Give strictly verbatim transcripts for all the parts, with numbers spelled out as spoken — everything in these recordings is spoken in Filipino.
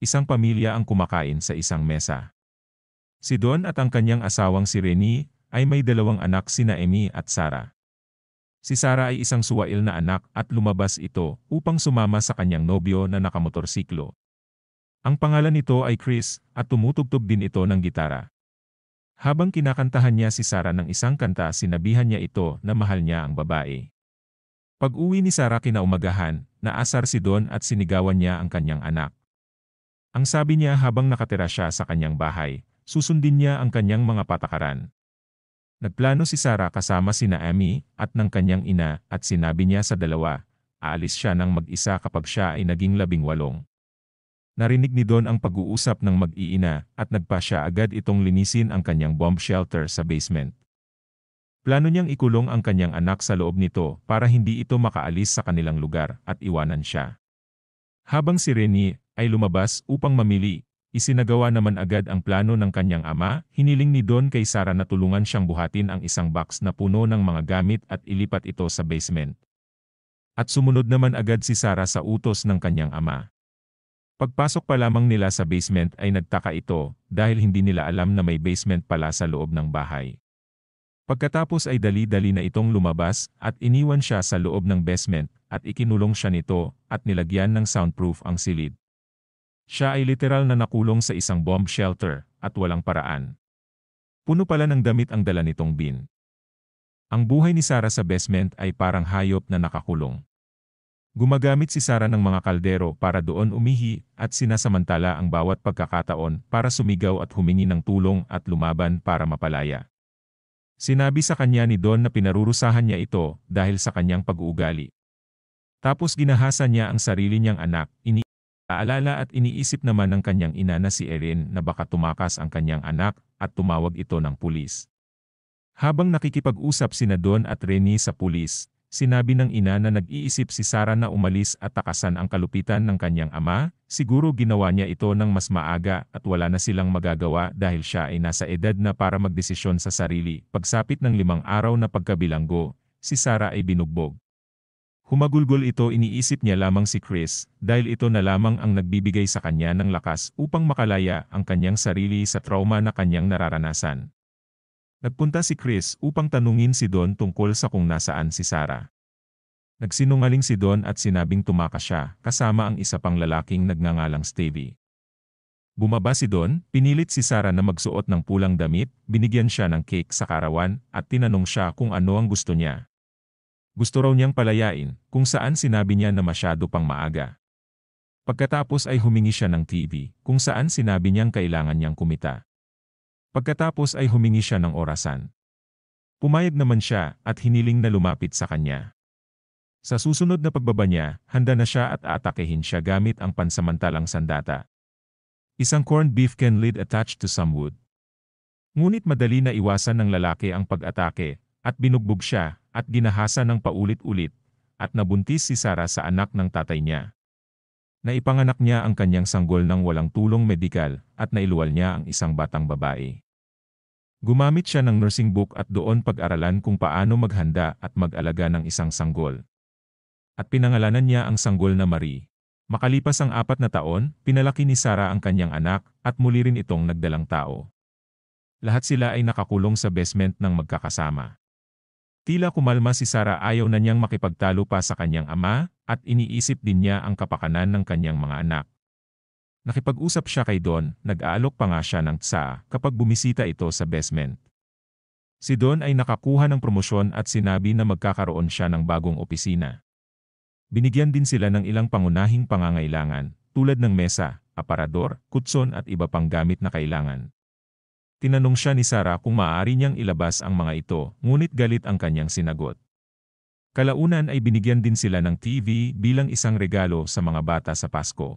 isang pamilya ang kumakain sa isang mesa. Si Don at ang kanyang asawang si Renee ay may dalawang anak sina Emmy at Sarah. Si Sarah ay isang suwail na anak at lumabas ito upang sumama sa kanyang nobyo na nakamotorsiklo. Ang pangalan nito ay Chris at tumutugtog din ito ng gitara. Habang kinakantahan niya si Sarah ng isang kanta, sinabihan niya ito na mahal niya ang babae. Pag-uwi ni Sarah kinaumagahan, naasar si Don at sinigawan niya ang kanyang anak. Ang sabi niya habang nakatira siya sa kanyang bahay, susundin niya ang kanyang mga patakaran. Nagplano si Sarah kasama sina Emmy at ng kanyang ina at sinabi niya sa dalawa, aalis siya ng mag-isa kapag siya ay naging labing walong. Narinig ni Don ang pag-uusap ng mag-iina at nagpa siya agad itong linisin ang kanyang bomb shelter sa basement. Plano niyang ikulong ang kanyang anak sa loob nito para hindi ito makaalis sa kanilang lugar at iwanan siya. Habang si Renee ay lumabas upang mamili, isinagawa naman agad ang plano ng kanyang ama. Hiniling ni Don kay Sarah na tulungan siyang buhatin ang isang box na puno ng mga gamit at ilipat ito sa basement. At sumunod naman agad si Sarah sa utos ng kanyang ama. Pagpasok pa lamang nila sa basement ay nagtaka ito dahil hindi nila alam na may basement pala sa loob ng bahay. Pagkatapos ay dali-dali na itong lumabas at iniwan siya sa loob ng basement at ikinulong siya nito at nilagyan ng soundproof ang silid. Siya ay literal na nakulong sa isang bomb shelter at walang paraan. Puno pala ng damit ang dala nitong bin. Ang buhay ni Sarah sa basement ay parang hayop na nakakulong. Gumagamit si Sarah ng mga kaldero para doon umihi at sinasamantala ang bawat pagkakataon para sumigaw at humingi ng tulong at lumaban para mapalaya. Sinabi sa kanya ni Don na pinarurusahan niya ito dahil sa kanyang pag-uugali. Tapos ginahasa niya ang sarili niyang anak, iniaalala at iniisip naman ng kanyang ina na si Erin na baka tumakas ang kanyang anak at tumawag ito ng pulis. Habang nakikipag-usap sina Don at Renee sa pulis, sinabi ng ina na nag-iisip si Sarah na umalis at takasan ang kalupitan ng kanyang ama. Siguro ginawa niya ito ng mas maaga at wala na silang magagawa dahil siya ay nasa edad na para magdesisyon sa sarili. Pagsapit ng limang araw na pagkabilanggo, si Sarah ay binugbog. Humagulgol ito, iniisip niya lamang si Chris dahil ito na lamang ang nagbibigay sa kanya ng lakas upang makalaya ang kanyang sarili sa trauma na kanyang nararanasan. Nagpunta si Chris upang tanungin si Don tungkol sa kung nasaan si Sarah. Nagsinungaling si Don at sinabing tumakas siya kasama ang isa pang lalaking nagngangalang Stevie. Bumaba si Don, pinilit si Sarah na magsuot ng pulang damit, binigyan siya ng cake sa karawan at tinanong siya kung ano ang gusto niya. Gusto raw niyang palayain, kung saan sinabi niya na masyado pang maaga. Pagkatapos ay humingi siya ng T V, kung saan sinabi niyang kailangan niyang kumita. Pagkatapos ay humingi siya ng orasan. Pumayag naman siya at hiniling na lumapit sa kanya. Sa susunod na pagbaba niya, handa na siya at aatakehin siya gamit ang pansamantalang sandata. Isang corned beef can lead attached to some wood. Ngunit madali na iwasan ng lalaki ang pag-atake, at binugbog siya, at ginahasa ng paulit-ulit, at nabuntis si Sarah sa anak ng tatay niya. Naipanganak niya ang kanyang sanggol ng walang tulong medikal, at nailuwal niya ang isang batang babae. Gumamit siya ng nursing book at doon pag-aralan kung paano maghanda at mag-alaga ng isang sanggol. At pinangalanan niya ang sanggol na Marie. Makalipas ang apat na taon, pinalaki ni Sarah ang kanyang anak at muli rin itong nagdalang tao. Lahat sila ay nakakulong sa basement ng magkakasama. Tila kumalma si Sarah, ayaw na niyang makipagtalo pa sa kanyang ama at iniisip din niya ang kapakanan ng kanyang mga anak. Nakipag-usap siya kay Don, nag-aalok pa nga siya ng tsa kapag bumisita ito sa basement. Si Don ay nakakuha ng promosyon at sinabi na magkakaroon siya ng bagong opisina. Binigyan din sila ng ilang pangunahing pangangailangan, tulad ng mesa, aparador, kutson at iba pang gamit na kailangan. Tinanong siya ni Sarah kung maaari niyang ilabas ang mga ito, ngunit galit ang kanyang sinagot. Kalaunan ay binigyan din sila ng T V bilang isang regalo sa mga bata sa Pasko.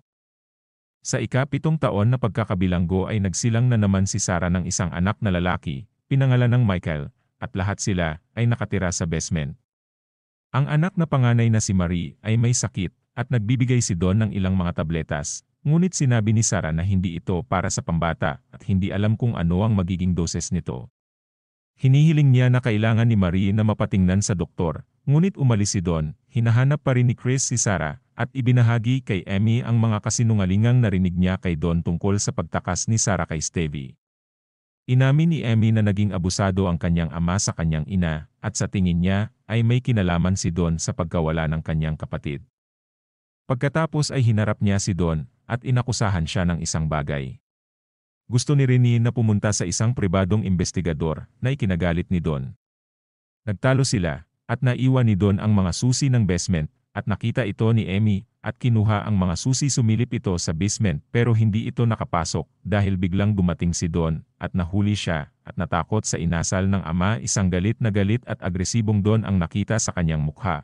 Sa ika-pitong taon na pagkakabilanggo ay nagsilang na naman si Sarah ng isang anak na lalaki, pinangalan ng Michael, at lahat sila ay nakatira sa basement. Ang anak na panganay na si Marie ay may sakit at nagbibigay si Don ng ilang mga tabletas, ngunit sinabi ni Sarah na hindi ito para sa pambata at hindi alam kung ano ang magiging doses nito. Hinihiling niya na kailangan ni Marie na mapatingnan sa doktor, ngunit umalis si Don. Hinahanap pa rin ni Chris si Sarah at ibinahagi kay Emmy ang mga kasinungalingang narinig niya kay Don tungkol sa pagtakas ni Sarah kay Stevie. Inamin ni Emmy na naging abusado ang kanyang ama sa kanyang ina, at sa tingin niya ay may kinalaman si Don sa pagkawala ng kanyang kapatid. Pagkatapos ay hinarap niya si Don at inakusahan siya ng isang bagay. Gusto ni Renee na pumunta sa isang pribadong investigador na ikinagalit ni Don. Nagtalo sila at naiwan ni Don ang mga susi ng basement at nakita ito ni Emmy at kinuha ang mga susi. Sumilip ito sa basement pero hindi ito nakapasok dahil biglang dumating si Don at nahuli siya at natakot sa inasal ng ama. Isang galit na galit at agresibong Don ang nakita sa kanyang mukha.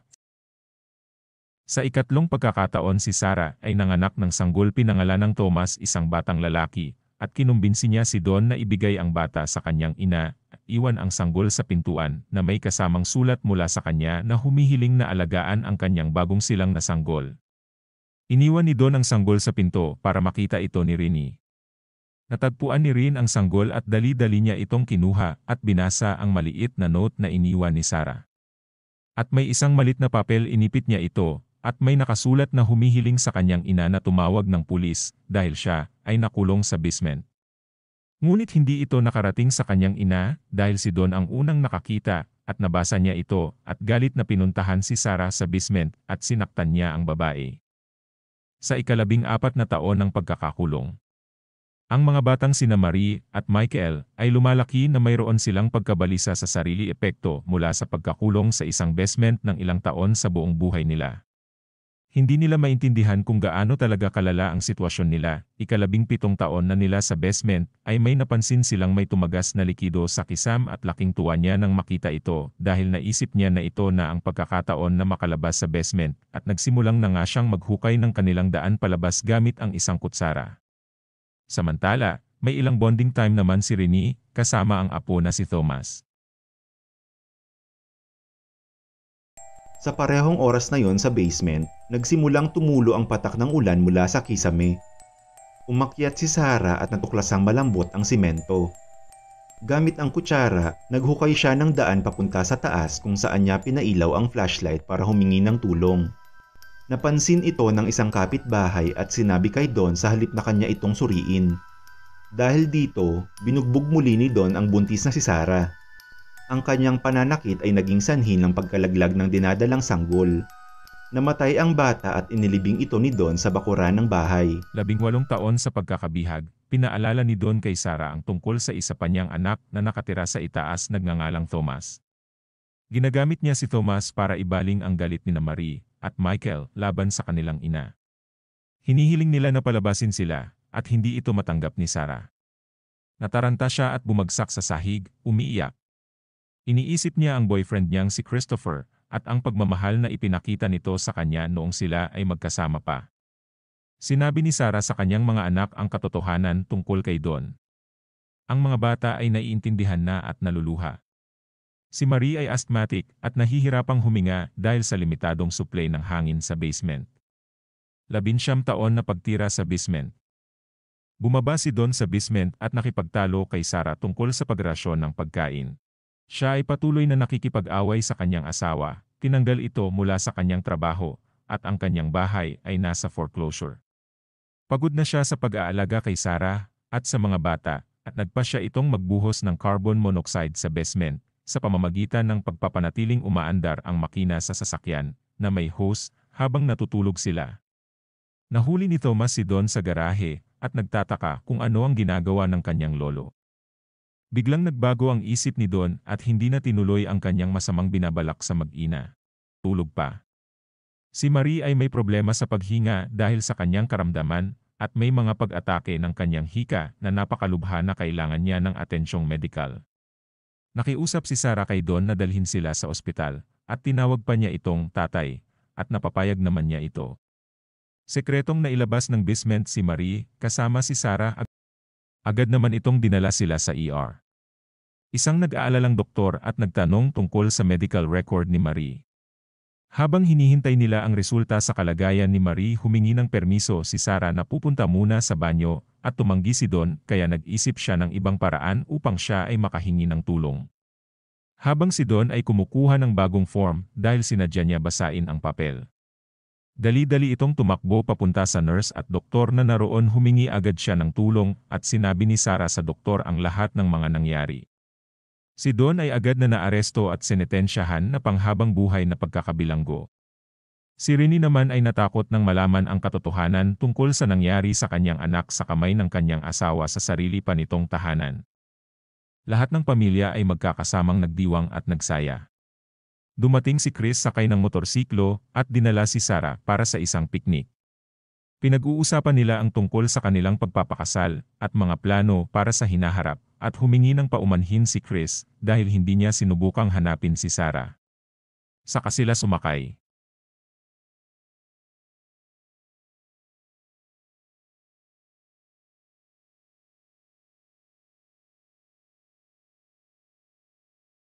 Sa ikatlong pagkakataon si Sarah ay nanganak ng sanggol pinangalan ng Thomas, isang batang lalaki, at kinumbinsi niya si Don na ibigay ang bata sa kanyang ina at iwan ang sanggol sa pintuan na may kasamang sulat mula sa kanya na humihiling na alagaan ang kanyang bagong silang na sanggol. Iniwan ni Don ang sanggol sa pinto para makita ito ni Renee. Natagpuan ni Renee ang sanggol at dali-dali niya itong kinuha at binasa ang maliit na note na iniwan ni Sarah. At may isang malit na papel, inipit niya ito at may nakasulat na humihiling sa kanyang ina na tumawag ng pulis dahil siya ay nakulong sa basement. Ngunit hindi ito nakarating sa kanyang ina dahil si Don ang unang nakakita at nabasa niya ito at galit na pinuntahan si Sarah sa basement at sinaktan niya ang babae. Sa ikalabing apat na taon ng pagkakakulong, ang mga batang sina Marie at Michael ay lumalaki na mayroon silang pagkabalisa sa sarili epekto mula sa pagkakulong sa isang basement ng ilang taon sa buong buhay nila. Hindi nila maintindihan kung gaano talaga kalala ang sitwasyon nila. Ikalabing pitong taon na nila sa basement ay may napansin silang may tumagas na likido sa kisam at laking tuwa niya nang makita ito dahil naisip niya na ito na ang pagkakataon na makalabas sa basement at nagsimulang na nga siyang maghukay ng kanilang daan palabas gamit ang isang kutsara. Samantala, may ilang bonding time naman si Renee kasama ang apo na si Thomas. Sa parehong oras na yon sa basement, nagsimulang tumulo ang patak ng ulan mula sa kisame. Umakyat si Sarah at natuklasang malambot ang simento. Gamit ang kutsara, naghukay siya ng daan papunta sa taas kung saan niya pinailaw ang flashlight para humingi ng tulong. Napansin ito ng isang kapitbahay at sinabi kay Don sa halip na kanya itong suriin. Dahil dito, binugbog muli ni Don ang buntis na si Sarah. Ang kanyang pananakit ay naging sanhi ng pagkalaglag ng dinadalang sanggol. Namatay ang bata at inilibing ito ni Don sa bakuran ng bahay. Labing walong taon sa pagkakabihag, pinaalala ni Don kay Sarah ang tungkol sa isa pa niyang anak na nakatira sa itaas nagngangalang Thomas. Ginagamit niya si Thomas para ibaling ang galit ni Marie at Michael laban sa kanilang ina. Hinihiling nila na palabasin sila at hindi ito matanggap ni Sarah. Nataranta siya at bumagsak sa sahig, umiiyak. Iniisip niya ang boyfriend niyang si Christopher at ang pagmamahal na ipinakita nito sa kanya noong sila ay magkasama pa. Sinabi ni Sarah sa kanyang mga anak ang katotohanan tungkol kay Don. Ang mga bata ay naiintindihan na at naluluha. Si Marie ay asthmatic at nahihirapang huminga dahil sa limitadong supply ng hangin sa basement. Labinsyam taon na pagtira sa basement. Bumaba si Don sa basement at nakipagtalo kay Sarah tungkol sa pagrasyon ng pagkain. Siya ay patuloy na nakikipag-away sa kanyang asawa, tinanggal ito mula sa kanyang trabaho, at ang kanyang bahay ay nasa foreclosure. Pagod na siya sa pag-aalaga kay Sarah at sa mga bata, at nagpa siya itong magbuhos ng carbon monoxide sa basement, sa pamamagitan ng pagpapanatiling umaandar ang makina sa sasakyan, na may hose, habang natutulog sila. Nahuli ni Thomas si Don sa garahe, at nagtataka kung ano ang ginagawa ng kanyang lolo. Biglang nagbago ang isip ni Don at hindi na tinuloy ang kanyang masamang binabalak sa mag-ina. Tulog pa. Si Marie ay may problema sa paghinga dahil sa kanyang karamdaman at may mga pag-atake ng kanyang hika na napakalubha na kailangan niya ng atensyong medikal. Nakiusap si Sarah kay Don na dalhin sila sa ospital at tinawag pa niya itong tatay at napapayag naman niya ito. Sekretong nailabas ng basement si Marie kasama si Sarah. Agad naman itong dinala sila sa E R. Isang nag-aalalang doktor at nagtanong tungkol sa medical record ni Marie. Habang hinihintay nila ang resulta sa kalagayan ni Marie, humingi ng permiso si Sarah na pupunta muna sa banyo at tumanggi si Don kaya nag-isip siya ng ibang paraan upang siya ay makahingi ng tulong. Habang si Don ay kumukuha ng bagong form dahil sinadya niya basain ang papel. Dali-dali itong tumakbo papunta sa nurse at doktor na naroon, humingi agad siya ng tulong at sinabi ni Sarah sa doktor ang lahat ng mga nangyari. Si Don ay agad na naaresto at sinetensyahan na panghabang buhay na pagkakabilanggo. Si Renee naman ay natakot nang malaman ang katotohanan tungkol sa nangyari sa kanyang anak sa kamay ng kanyang asawa sa sarili pa nitong tahanan. Lahat ng pamilya ay magkakasamang nagdiwang at nagsaya. Dumating si Chris sakay ng motorsiklo at dinala si Sarah para sa isang piknik. Pinag-uusapan nila ang tungkol sa kanilang pagpapakasal at mga plano para sa hinaharap at humingi ng paumanhin si Chris dahil hindi niya sinubukang hanapin si Sarah. Saka sila sumakay.